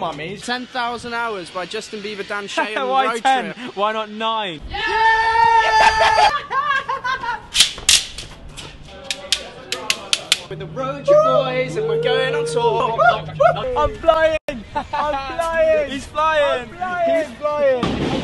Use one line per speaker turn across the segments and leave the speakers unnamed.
mummies.
10,000 Hours by Justin Bieber, Dan Shay and
Why
Road
10?
Trip.
Why not 9?
With the Road Trip boys and we're going on tour.
I'm flying! I'm flying! He's flying! He's flying!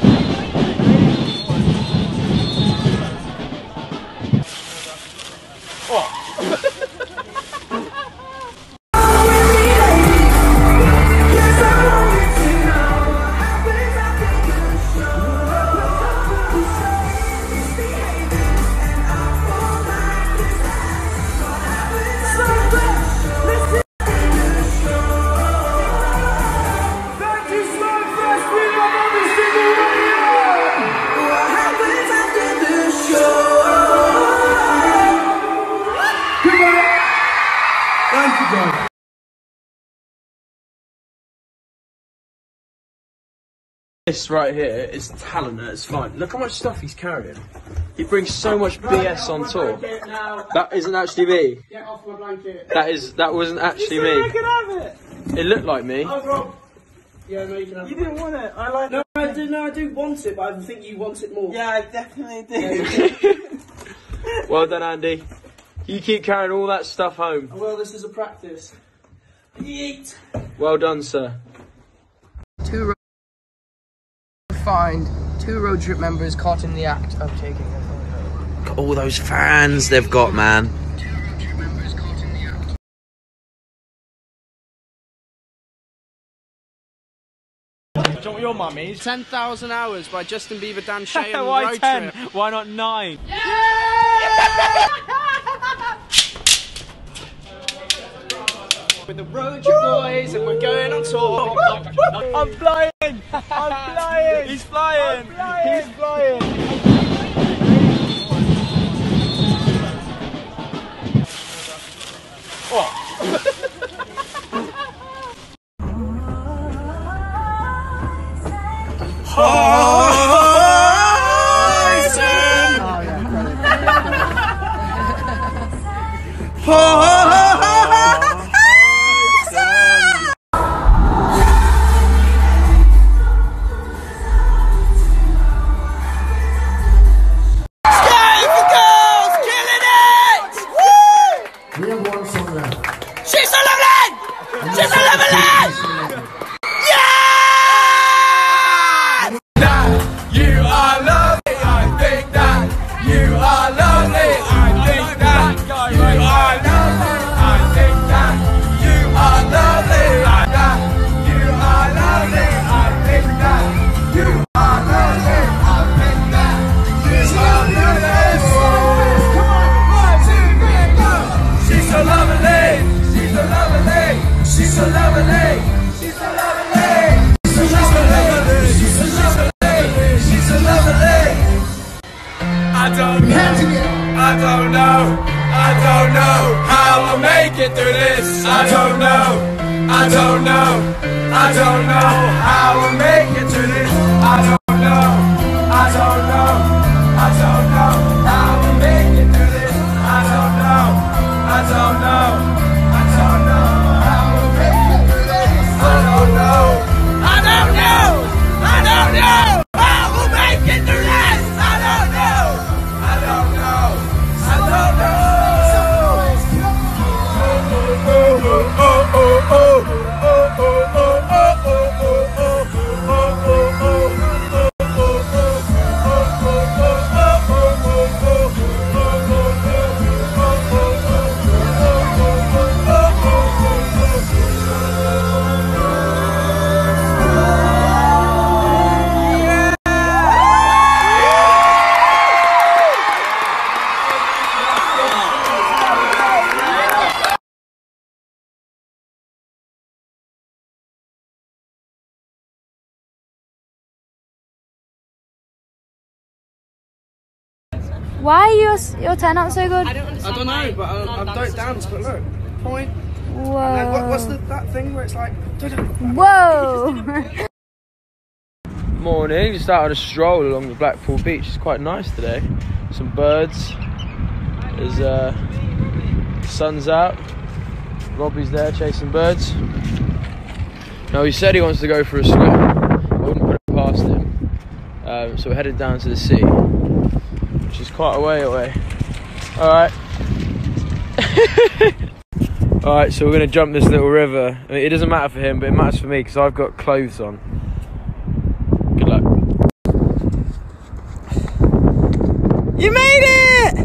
This right here is talent at its fine. Look how much stuff he's carrying. He brings so much BS on tour. That isn't actually me.
Get off my blanket.
That wasn't actually me.
I can have it!
It looked like me.
Oh, Rob. Yeah, no, you can have
You
it.
didn't want it. I like it.
I do want it, but I think you want it more.
Yeah, I definitely do.
Well done, Andy. You keep carrying all that stuff home.
Well, this is a practice. Yeet.
Well done, sir.
Find 2 Road Trip members caught in the act of taking a photo.
All those fans they've got, man.
Do you want your mummies?
10,000 Hours by Justin Bieber, Dan Shay and
Why
Road
10?
Trip.
Why not 9?
With the Road Trip boys and we're going on tour.
I'm flying! I'm flying! He's flying! He's flying!
We have one song left.
She's so lovely! She's so lovely!
You are lovely, I think that you are lovely, I think that you are lovely, I think that you are lovely, you are lovely, I think that you are lovely, I think that you are lovely. Come on, 1, 2, 3, go! She's so lovely, she's so lovely, she's so lovely, she's so lovely, she's so lovely, she's so lovely. She's so lovely. I don't know how I'll make it through this. I don't know how I'll make it through this. I don't know how I'll make it through this. I don't know how I'll make it through this. I don't know how we'll make it through this. I don't know.
Why are your turn out so good?
I don't know, but I don't dance, but look. Point.
Whoa.
And then what's that thing where it's like...
Whoa!
Morning, just started a stroll along the Blackpool beach. It's quite nice today. Some birds. There's sun's out. Robbie's there chasing birds. Now he said he wants to go for a swim. I wouldn't put it past him. So we're headed down to the sea, which is quite a way away. Alright. Alright, so we're going to jump this little river. I mean, it doesn't matter for him, but it matters for me because I've got clothes on. Good luck. You made it!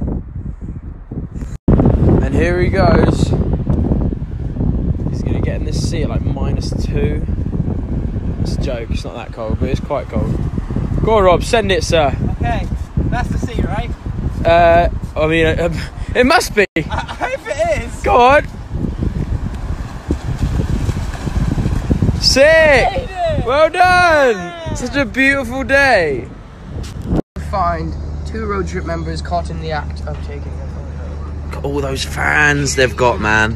And here he goes. He's going to get in this sea at like -2. It's a joke, it's not that cold, but it's quite cold. Go on, Rob, send it, sir.
Okay, that's the sea, right?
I mean, it must be.
I hope it is.
Go on. Sick! Well done!
Yeah.
Such a beautiful day.
Find 2 road trip members caught in the act of taking a photo.
Look at all those fans they've got, man.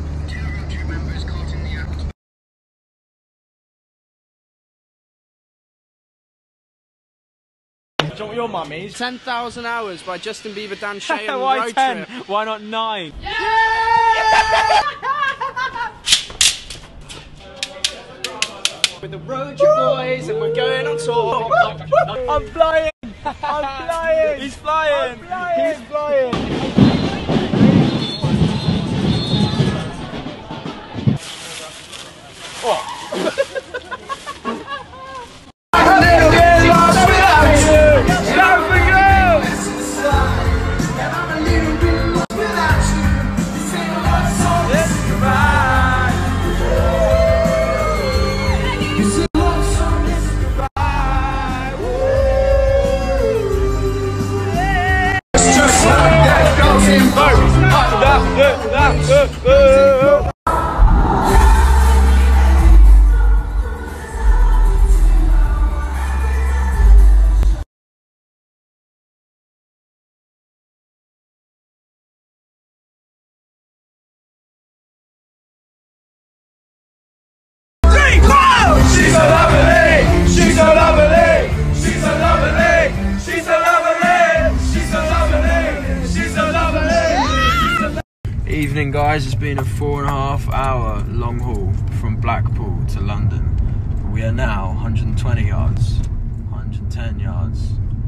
Do you want your mummies?
10,000 Hours by Justin Bieber, Dan Shay and
Why
Road
10?
Trip.
Why not 9?
With the Road Trip boys and we're going on tour.
I'm flying! I'm flying! He's flying! He's flying!
Evening, guys. It's been a 4.5-hour long haul from Blackpool to London. We are now 120 yards, 110 yards,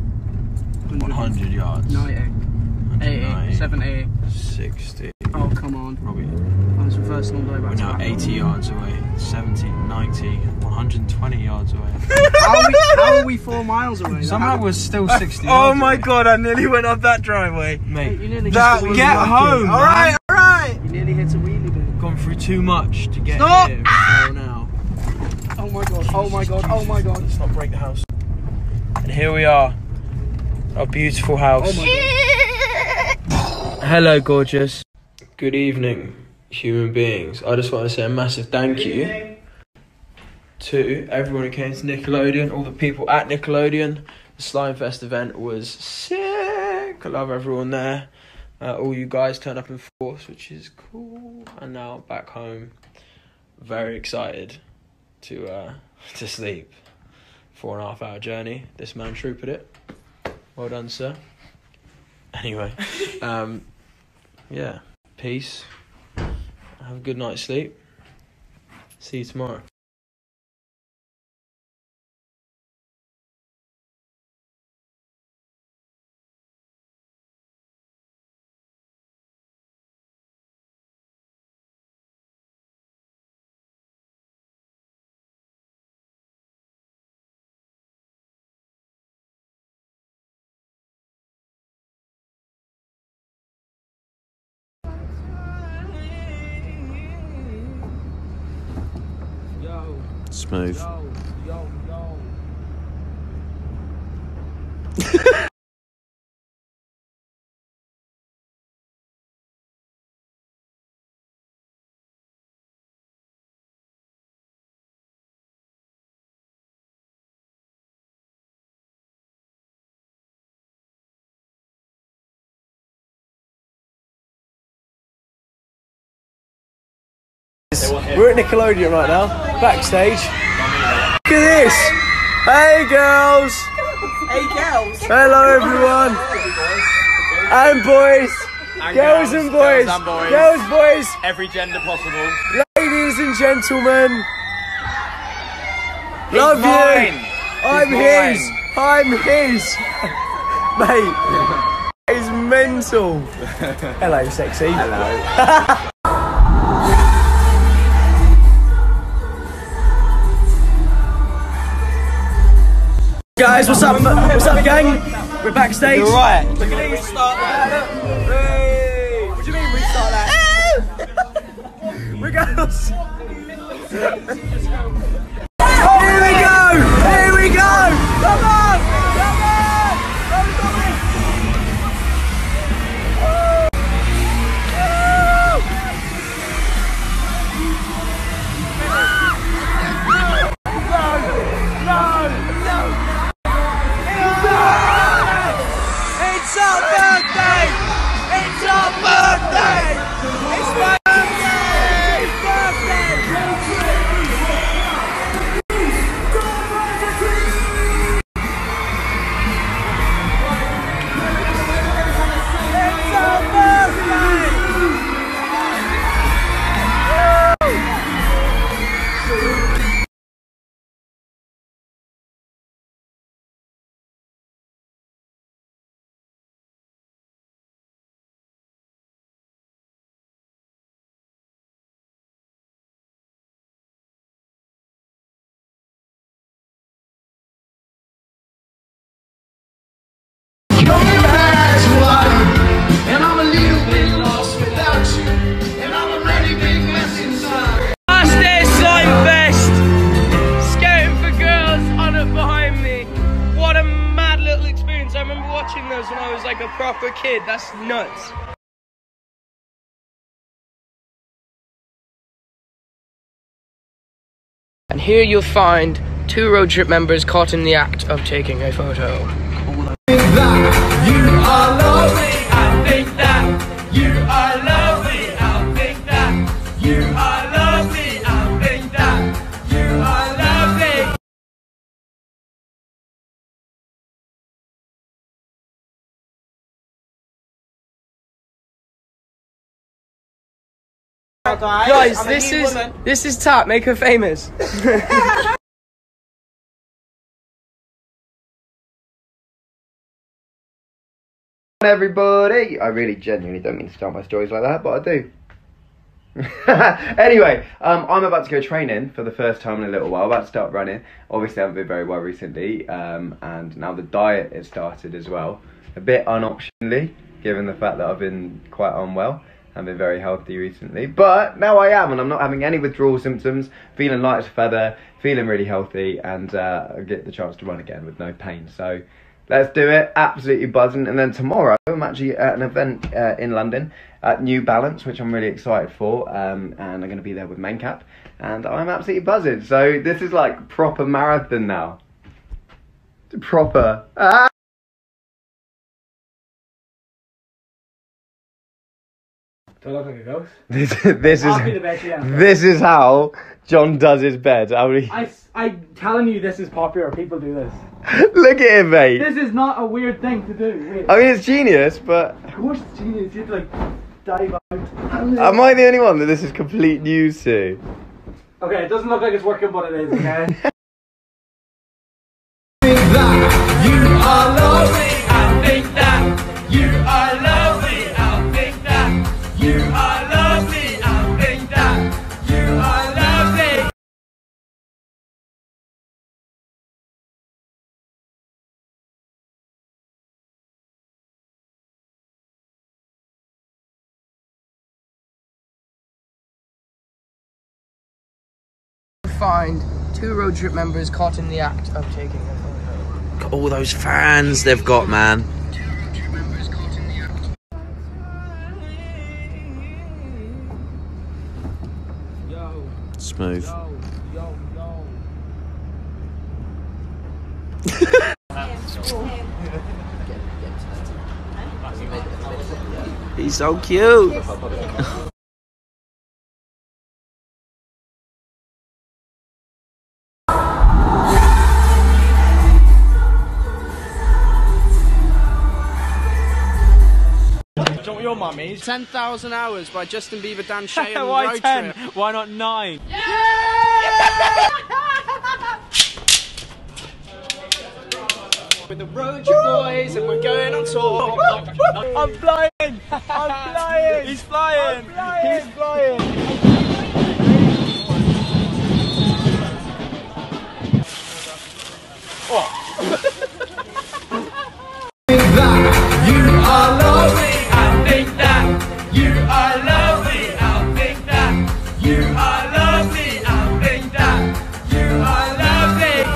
100 yards,
90, 80, 70,
60.
Oh, come on.
Robbie.
I was reversing all the way back.
We're now 80 yards away, 70, 90, 120 yards away.
How are we 4 miles away?
Somehow we're still 60
Oh
yards
my
away.
god, I nearly went up that driveway.
Mate,
You nearly
Get
hit
home! Alright, alright!
You nearly hit a wheelie bin.
gone through too much to get
Stop!
here before now.
Oh my god, oh my god, oh my god.
Let's not break the house. And here we are, our beautiful house.
Oh my god.
Hello, gorgeous. Good evening, human beings. I just want to say a massive thank you to everyone who came to Nickelodeon, all the people at Nickelodeon. The Slime Fest event was sick. I love everyone there. All you guys turned up in force, which is cool. And now back home, very excited to sleep. 4.5-hour journey. This man troopered it. Well done, sir. Anyway, yeah. Peace. Have a good night's sleep. See you tomorrow.
Smooth.
We're at Nickelodeon right now, backstage. Look at this! Hey girls!
Hey girls!
Hello everyone! And boys! Girls and boys! Girls, boys!
Every gender possible.
Ladies and gentlemen! Love
He's
you.
mine.
I'm
He's
his. I'm his. Mate, it's mental. Hello, sexy.
Hello.
Guys, what's up? What's up, gang? We're backstage.
You're right.
Look at these. Restart that. Hey. What do you mean restart that? We're going. Here we go. Here we go. Come on. Come on.
It's our birthday! It's our birthday! It's my birthday! It's our birthday! Fastest Slime Fest! Scouting for girls on it behind me. What a mad little experience. I remember watching those when I was like a proper kid. That's nuts.
And here you'll find 2 road trip members caught in the act of taking a photo.
You are lovely, I think that you are lovely, I think that you are lovely, I think that you are lovely.
Guys, this is Tap, make her famous.
Everybody, I really genuinely don't mean to start my stories like that, but I do. Anyway, I'm about to go training for the first time in a little while. About to start running. Obviously I haven't been very well recently, and now the diet has started as well. A bit unoptionally, given the fact that I've been quite unwell and been very healthy recently. But now I am, and I'm not having any withdrawal symptoms, feeling light as a feather, feeling really healthy, and I get the chance to run again with no pain. So let's do it, absolutely buzzing. And then tomorrow I'm actually at an event in London at New Balance, which I'm really excited for, and I'm going to be there with Maincap, and I'm absolutely buzzing. So this is like proper marathon now. Proper.
Do I look like a ghost?
This is how John does his bed.
I'm telling you, this is popular. People do this.
Look at him, mate.
This is not a weird thing to do. Wait.
I mean, it's genius, but
Of course it's genius. You have to like dive out.
am I the only one that this is complete news to?
Okay, it doesn't look like it's working, but it is, okay?
You are lovely, I think that you are lovely, I think that you are lovely, I think that you are lovely.
Find 2 road trip members caught in the act of taking a photo.
All those fans they've got, man.
2 road trip members caught in the act.
Smooth. He's so cute.
Your mummies.
10,000 Hours by Justin Bieber, Dan Shay and
Why
Road
10?
Trip.
Why not 9?
with the Road Trip Boys, and we're going on tour. I'm flying! I'm flying! He's flying! He's flying! You are lovely. I think that you are lovely. I think that you are lovely. I think that you are lovely.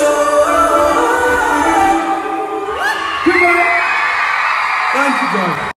Thank you, guys.